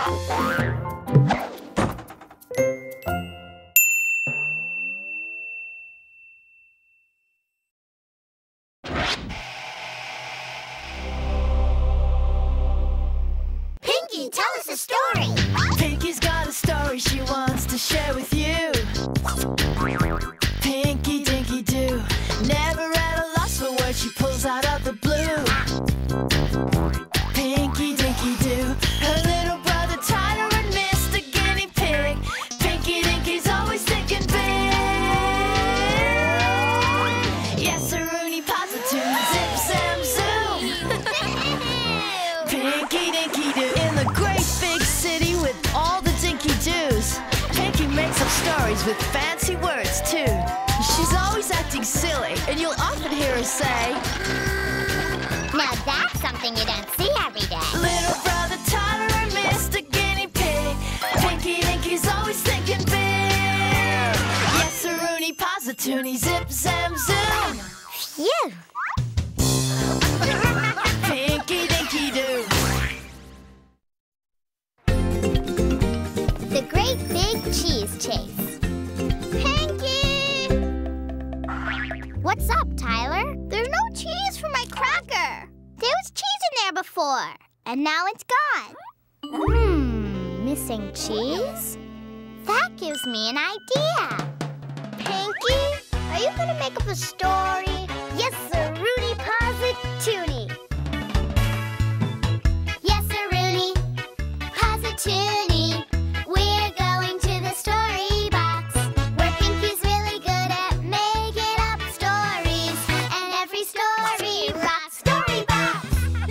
Pinky, tell us a story. Pinky's got a story she wants to share with you. Pinky, Dinky, do. Never at a loss for words she pulls out of the blue. Pinky, Dinky, do. Her little brother Tyler and Mr. Guinea Pig. Pinky, Dinky's always thinking big. Yes, sir-rooney, positive, zip, zam, zoom. Pinky, Dinky, do. In the great big city with all the Dinky do's, Pinky makes up stories with fancy words, too. She's always acting silly, and you'll often hear her say, Now that's something you don't see every day. little brother Tyler and Mr. Guinea Pig. Pinky Dinky's always thinking big. Yes, sir-rooney, positoony, zip, zam, zoom. Phew. Pinky Dinky do. The Great Big Cheese Chase. Pinky! What's up, Tyler? There's no cheese for my cracker. There was cheese in there before, and now it's gone. Missing cheese? That gives me an idea. Pinky, are you gonna make up a story? Yes, sir, Rudy Positoonie. Yes, sir, Rudy Positoonie. We're going to the story box, where Pinky's really good at making up stories, and every story rocks. Story box!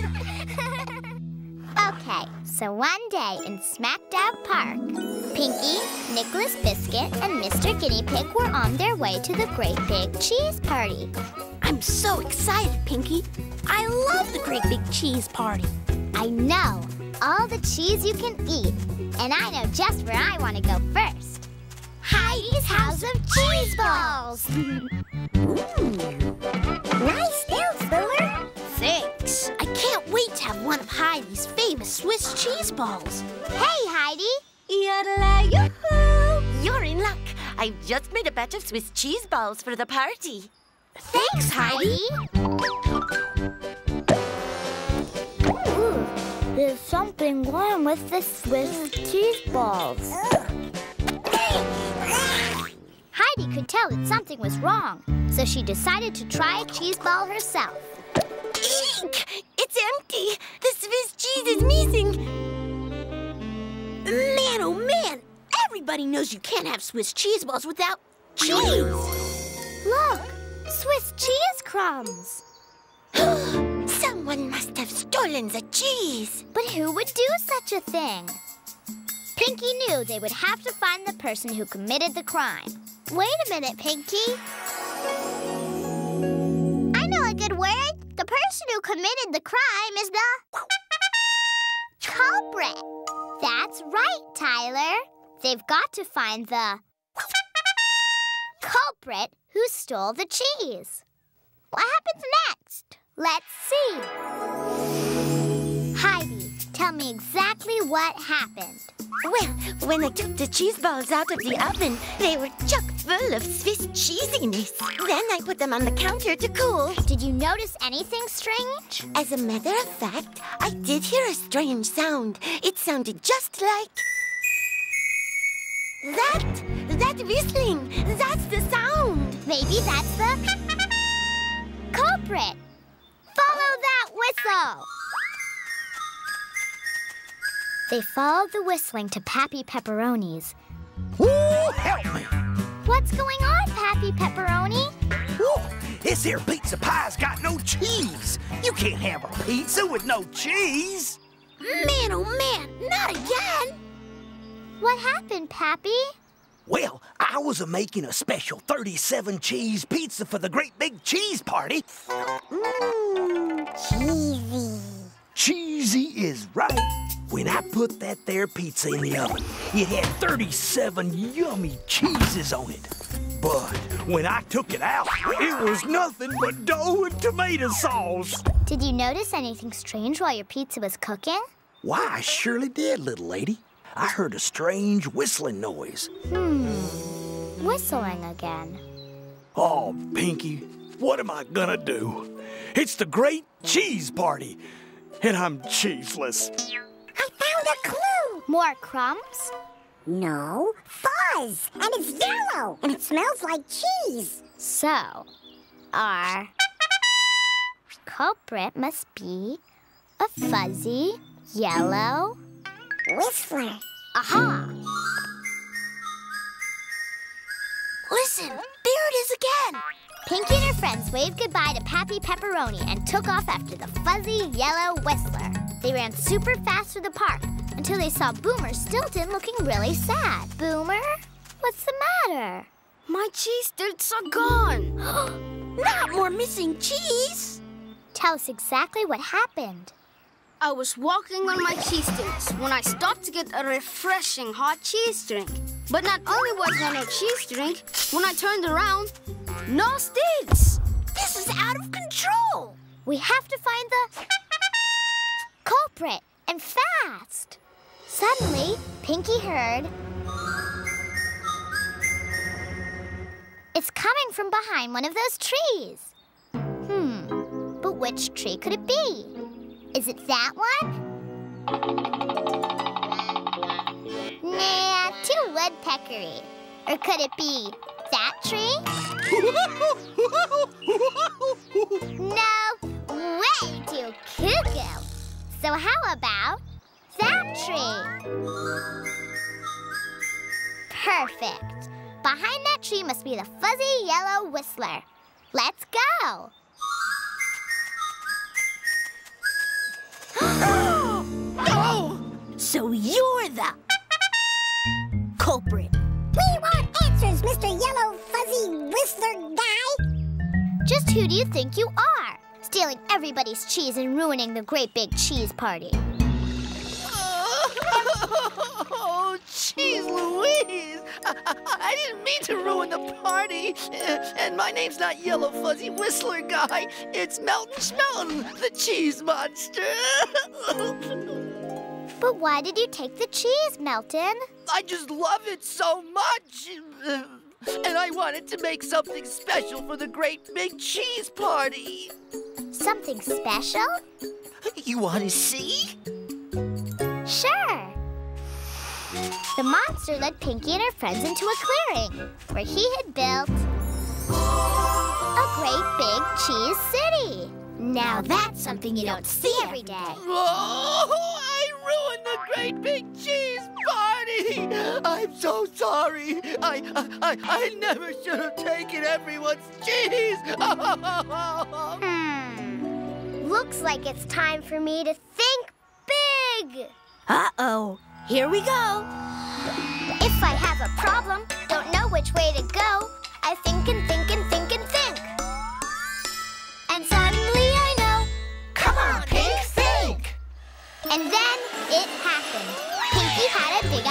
Okay, so one day in Smackdown Park, Pinky, Nicholas Biscuit, and Mr. Guinea Pig were on their way to the Great Big Cheese Party. I'm so excited, Pinky. I love the Great Big Cheese Party. I know all the cheese you can eat, and I know just where I want to go first. Heidi's House of Cheese Balls! Nice nails, Spiller! Thanks. I can't wait to have one of Heidi's famous Swiss cheese balls. Hey, Heidi! Yodelay-yoo-hoo! You're in luck. I've just made a batch of Swiss cheese balls for the party. Thanks, Heidi! Ooh, there's something wrong with the Swiss cheese balls. Heidi could tell that something was wrong, so she decided to try a cheese ball herself. Eek! It's empty. The Swiss cheese is missing. Man, oh man! Everybody knows you can't have Swiss cheese balls without cheese. Look! Swiss cheese crumbs! Someone must have stolen the cheese. But who would do such a thing? Pinky knew they would have to find the person who committed the crime. Wait a minute, Pinky. I know a good word. The person who committed the crime is the culprit. That's right, Tyler. They've got to find the culprit who stole the cheese. What happens next? Let's see. Heidi, tell me exactly what happened. Well, when I took the cheese balls out of the oven, they were chock full of Swiss cheesiness. Then I put them on the counter to cool. Did you notice anything strange? As a matter of fact, I did hear a strange sound. It sounded just like... That whistling! That's the sound! Maybe that's the culprit. Follow that whistle. They followed the whistling to Pappy Pepperoni's. Ooh, help me! What's going on, Pappy Pepperoni? Ooh, this here pizza pie's got no cheese. You can't have a pizza with no cheese. Man, oh man, not again! What happened, Pappy? Well, I was making a special 37 cheese pizza for the Great Big Cheese Party. Cheesy. Cheesy is right. When I put that there pizza in the oven, it had 37 yummy cheeses on it. But when I took it out, it was nothing but dough and tomato sauce. Did you notice anything strange while your pizza was cooking? Why, I surely did, little lady. I heard a strange whistling noise. Whistling again. Oh, Pinky, what am I gonna do? It's the Great Cheese Party, and I'm cheeseless. I found a clue. More crumbs? No, fuzz, and it's yellow, and it smells like cheese. So, our culprit must be a fuzzy, yellow Whistler. aha! Listen, there it is again. Pinky and her friends waved goodbye to Pappy Pepperoni and took off after the fuzzy yellow whistler. They ran super fast through the park until they saw Boomer Stilton looking really sad. Boomer, what's the matter? My cheese stilts are gone. Not more missing cheese. Tell us exactly what happened. I was walking on my cheese stilts when I stopped to get a refreshing hot cheese drink. But not only was there no cheese drink, when I turned around, no stilts. This is out of control. We have to find the culprit, and fast. Suddenly, Pinky heard... It's coming from behind one of those trees. But which tree could it be? Is it that one? Nah, too woodpeckery. Or could it be that tree? No, way too cuckoo. So how about that tree? Perfect. Behind that tree must be the fuzzy yellow whistler. Let's go. Oh! So you're the culprit. We want answers, Mr. Yellow Fuzzy Whistler guy. Just who do you think you are? Stealing everybody's cheese and ruining the great big cheese party. Oh, jeez Louise! I didn't mean to ruin the party. And my name's not Yellow Fuzzy Whistler Guy. It's Melton Schmelton, the cheese monster. But why did you take the cheese, Melton? I just love it so much. And I wanted to make something special for the great big cheese party. Something special? You want to see? Sure. The monster led Pinky and her friends into a clearing where he had built a great big cheese city. Now that's something you don't see every day. Oh, I ruined the great big cheese party. I'm so sorry. I never should have taken everyone's cheese. Looks like it's time for me to think big. Uh-oh. Here we go. If I have a problem, don't know which way to go, I think and think and think and think. And suddenly I know. Come on, Pink, think. And then it happened. Pinky had a big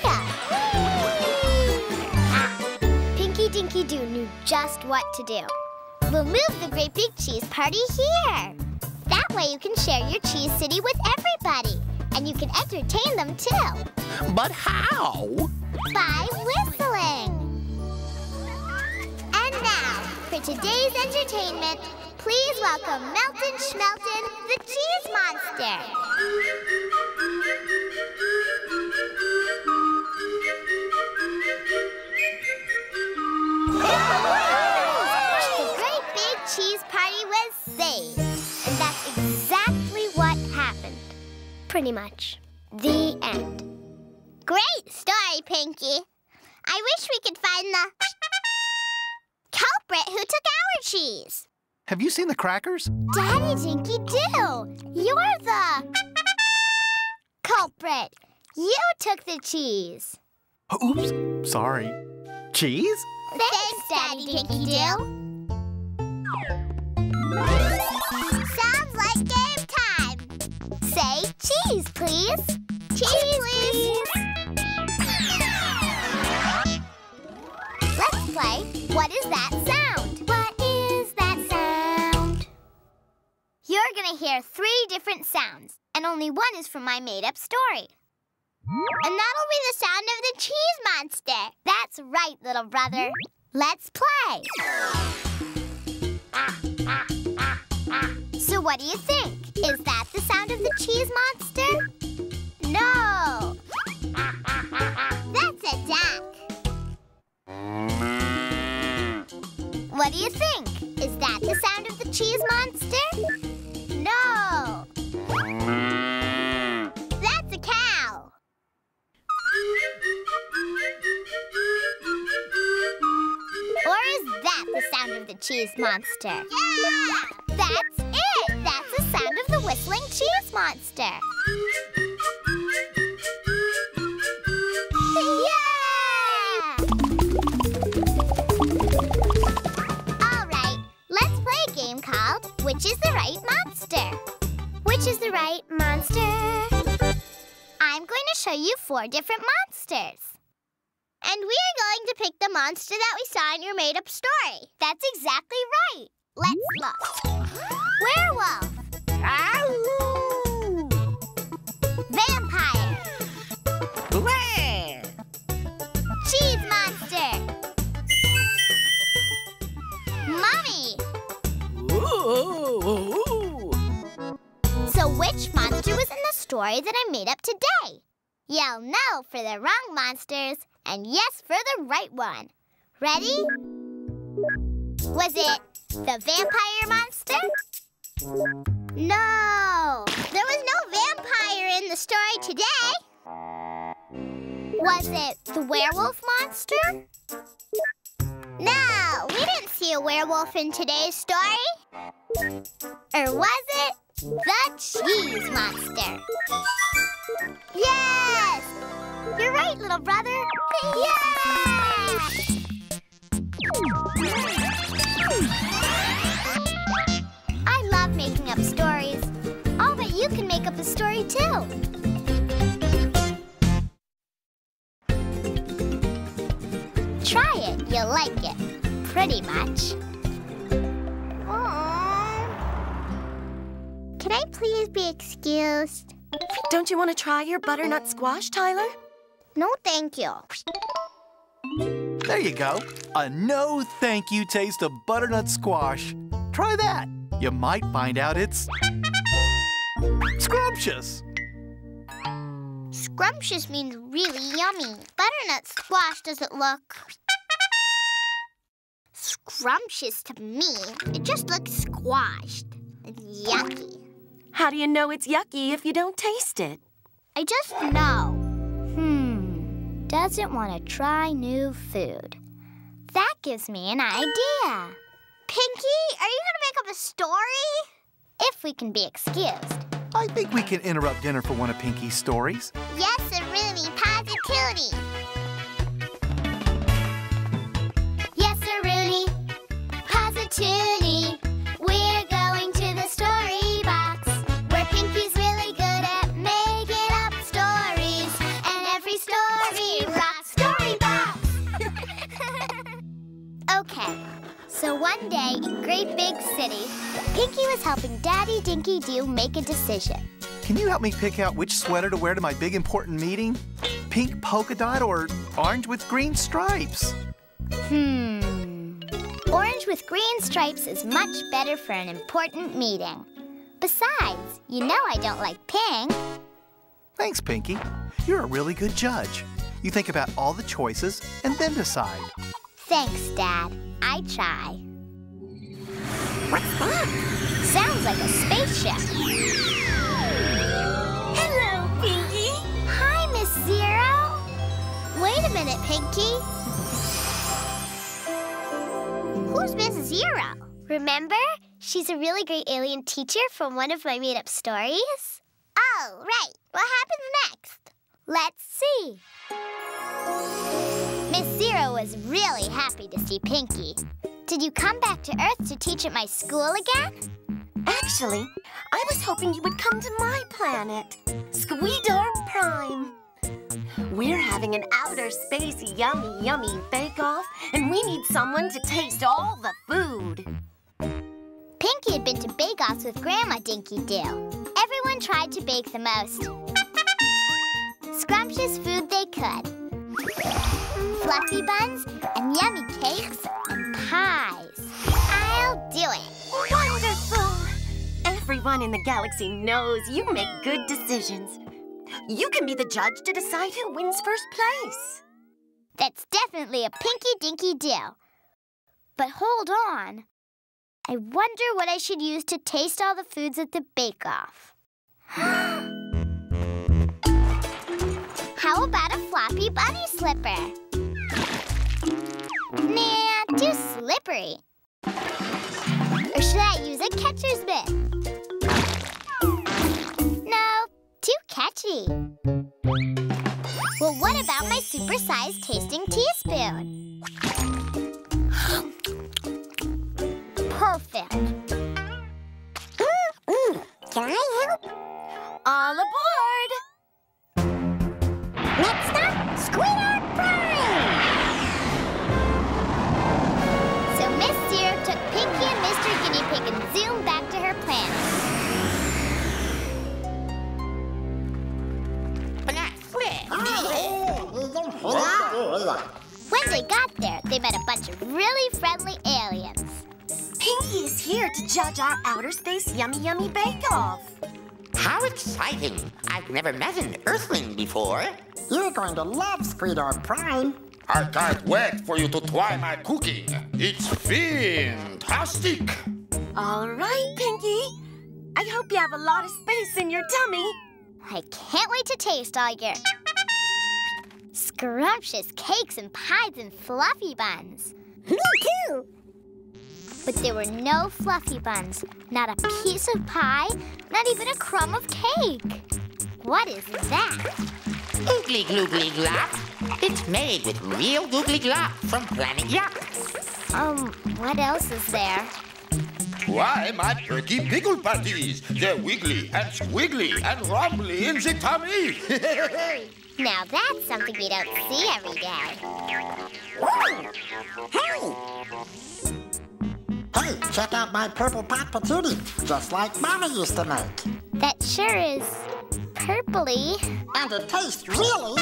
idea. Pinky Dinky Doo knew just what to do. We'll move the great big cheese party here. That way you can share your cheese city with everybody. And you can entertain them too. But how? By whistling. And now, for today's entertainment, please welcome Melton Schmelton, the Cheese Monster. The great big cheese party was saved. And that's exactly what happened. Pretty much. The end. Great story, Pinky. I wish we could find the culprit who took our cheese. Have you seen the crackers? Daddy Dinky Doo, you're the culprit. You took the cheese. Oops, sorry. Cheese? Thanks, Daddy Dinky Doo. Sounds like game time. Say cheese, please. Cheese, please. Let's play What Is That Sound? What is that sound? You're gonna hear 3 different sounds, and only one is from my made-up story. And that'll be the sound of the cheese monster. That's right, little brother. Let's play. So what do you think? Is that the sound of the cheese monster? No. That's a duck. What do you think? Is that the sound of the cheese monster? No. That's a cow. Or is that the sound of the cheese monster? Yeah! That's it! That's the sound of the whistling cheese monster. Yeah! All right, let's play a game called Which is the Right Monster? Which is the right monster? I'm going to show you 4 different monsters. And we are going to pick the monster that we saw in your made-up story. That's exactly right. Let's look. Werewolf. Ow! Vampire. Blah! Cheese monster. Mummy. Ooh. So which monster was in the story that I made up today? Yell no for the wrong monsters and yes for the right one. Ready? Was it the vampire monster? No! There was no vampire in the story today. Was it the werewolf monster? No, we didn't see a werewolf in today's story. Or was it the cheese monster? Yes! You're right, little brother. Yeah! I love making up stories. I'll bet you can make up a story, too. Try it. You'll like it. Pretty much. Aww. Can I please be excused? Don't you want to try your butternut squash, Tyler? No, thank you. There you go. A no thank you taste of butternut squash. Try that. You might find out it's scrumptious. Scrumptious means really yummy. Butternut squash doesn't look scrumptious to me. It just looks squashed and yucky. How do you know it's yucky if you don't taste it? I just know. Doesn't want to try new food. That gives me an idea. Pinky, are you going to make up a story? If we can be excused. I think we can interrupt dinner for one of Pinky's stories. Yes, Rooney, positivity. Yes, Rooney, positivity. We're going to the story box, where Pinky's really good at making up stories, and every story rocks. Story box. Okay. So one day in Great Big City, Pinky was helping Daddy Dinky Doo make a decision. Can you help me pick out which sweater to wear to my big important meeting? Pink polka dot or orange with green stripes? Orange with green stripes is much better for an important meeting. Besides, you know I don't like pink. Thanks, Pinky. You're a really good judge. You think about all the choices and then decide. Thanks, Dad. I try. What's that? Sounds like a spaceship. Hello, Pinky. Hi, Miss Zero. Wait a minute, Pinky. Who's Miss Zero? Remember? She's a really great alien teacher from one of my made-up stories. Oh, right. What happens next? Let's see. Miss Zero was really happy to see Pinky. Did you come back to Earth to teach at my school again? Actually, I was hoping you would come to my planet, Squeedar Prime. We're having an outer space yummy bake-off, and we need someone to taste all the food. Pinky Pinky had been to bake-offs with Grandma Dinky Doo. Everyone tried to bake the most scrumptious food they could. Fluffy buns and yummy cakes and pies. I'll do it. Wonderful! Everyone in the galaxy knows you make good decisions. You can be the judge to decide who wins first place. That's definitely a Pinky Dinky Doo. But hold on. I wonder what I should use to taste all the foods at the bake-off. How about a floppy bunny slipper? Nah, too slippery. Or should I use a catcher's mitt? No, too catchy. Well, what about my super-sized tasting teaspoon? Perfect. Can I help? All aboard! Next up, Squealer Prime! So Miss Zero took Pinky and Mr. Guinea Pig and zoomed back to her planet. When they got there, they met a bunch of really friendly aliens. Pinky is here to judge our outer space yummy yummy bake-off. How exciting! I've never met an Earthling before. You're going to love Squealer Prime. I can't wait for you to try my cooking. It's fantastic. All right, Pinky. I hope you have a lot of space in your tummy. I can't wait to taste all your scrumptious cakes and pies and fluffy buns. Me too. But there were no fluffy buns, not a piece of pie, not even a crumb of cake. What is that? Oogly gloogly glop. It's made with real googly glop from Planet Yuck. What else is there? Try my turkey pickle patties. They're wiggly and squiggly and rumbly in the tummy. Now that's something we don't see every day. Hey! Hey, check out my purple pot patootie, just like Mama used to make. That sure is purpley. And it tastes really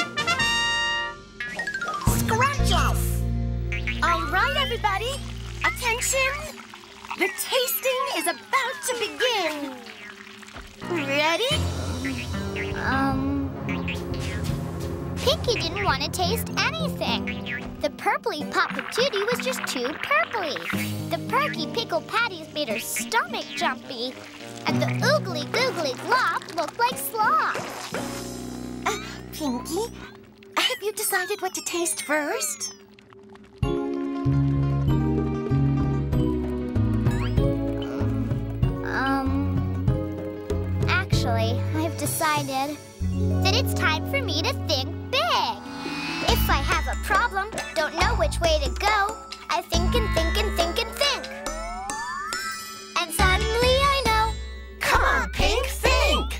scrumptious. All right, everybody. Attention. The tasting is about to begin. Ready? Pinky didn't want to taste anything. The purpley pot patootie was just too purpley. The perky pickle patties made her stomach jumpy. And the oogly googly glop looked like slop. Pinky, have you decided what to taste first? Actually, I've decided that it's time for me to think big. If I have a problem, don't know which way to go, I think and think and think and think. And suddenly I know. Come on, Pink, think!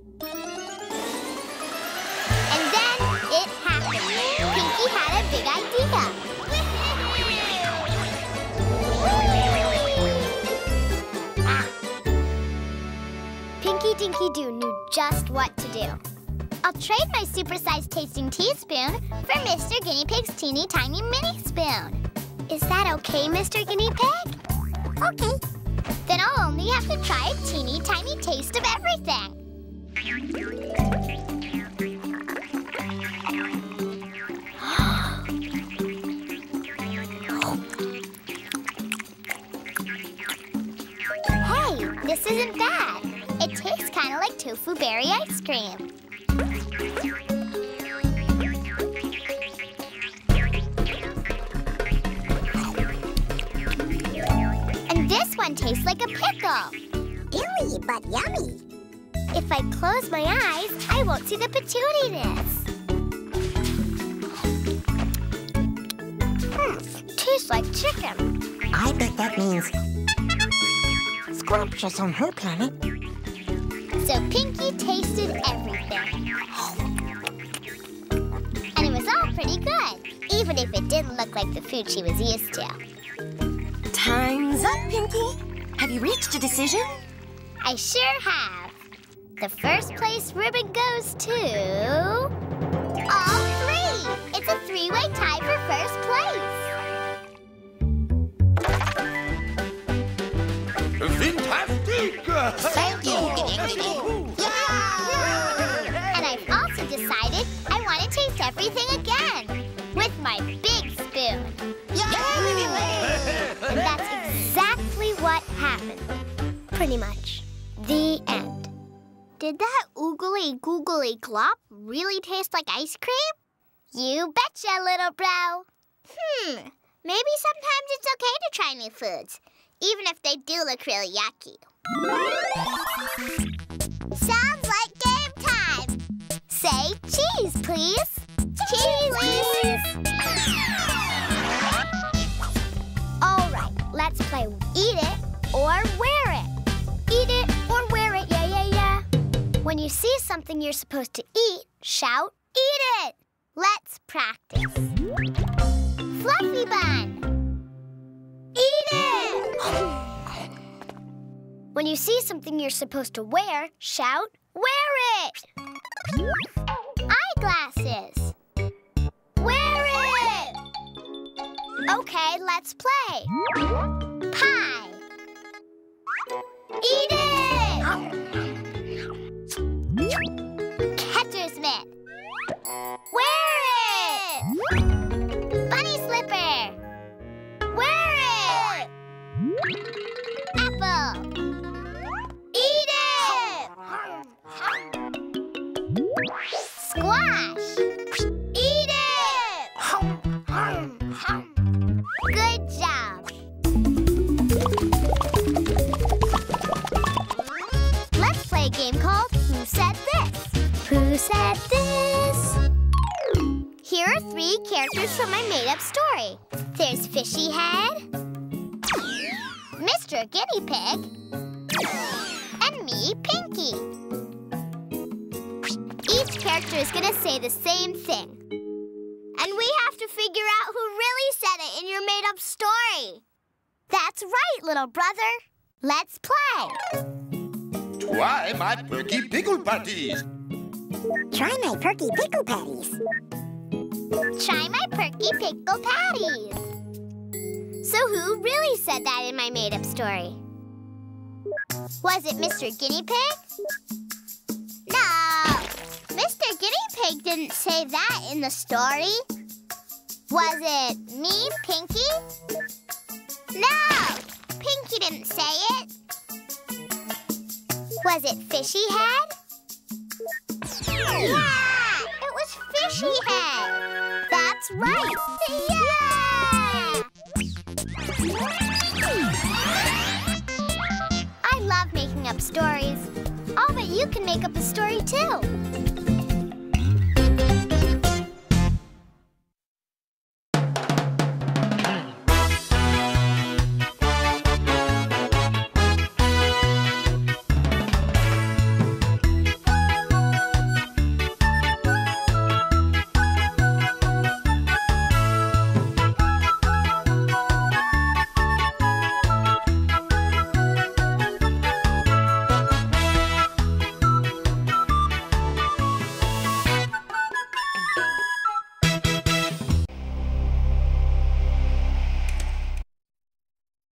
And then it happened. Pinky had a big idea. Pinky Dinky Doo knew just what to do. I'll trade my super-sized tasting teaspoon for Mr. Guinea Pig's teeny tiny mini spoon. Is that okay, Mr. Guinea Pig? Okay. Then I'll only have to try a teeny tiny taste of everything. Hey, this isn't bad. It tastes kind of like tofu berry ice cream. And this one tastes like a pickle. Ewy, but yummy. If I close my eyes, I won't see the patootiness. Tastes like chicken. I bet that means scrumptious on her planet. So Pinky tasted everything. And it was all pretty good, even if it didn't look like the food she was used to. Time's up, Pinky. Have you reached a decision? I sure have. The first place ribbon goes to... all three! It's a three-way tie for first place. Fantastic! Thank you, Dinky. And I've also decided I want to taste everything again with my big spoon. And that's exactly what happened. Pretty much. The end. Did that oogly googly glop really taste like ice cream? You betcha, little bro. Maybe sometimes it's okay to try new foods, even if they do look really yucky. Sounds like game time. Say cheese, please. Cheese, please. All right, let's play eat it or wear it. Eat it or wear it, yeah, yeah, yeah. When you see something you're supposed to eat, shout, eat it. Let's practice. Fluffy bun. Eat it. When you see something you're supposed to wear, shout, wear it. Eyeglasses. Wear it. Okay, let's play. Pie. Eat it! Catcher's mitt. Wear it! Bunny slipper. Wear it! Apple. Eat it! Squash. Eat it! Good job. Let's play a game called Who Said This? Who said this? Here are three characters from my made-up story. There's Fishy Head, Mr. Guinea Pig, and me, Pinky. Each character is going to say the same thing. And we have to figure out who really said it in your made-up story. That's right, little brother. Let's play. Try my perky pickle patties. Try my perky pickle patties. Try my perky pickle patties. So who really said that in my made-up story? Was it Mr. Guinea Pig? No, Mr. Guinea Pig didn't say that in the story. Was it me, Pinky? No, Pinky didn't say it. Was it Fishy Head? Yeah, it was Fishy Head. That's right. Yeah! I love making up stories. I'll bet you can make up a story too.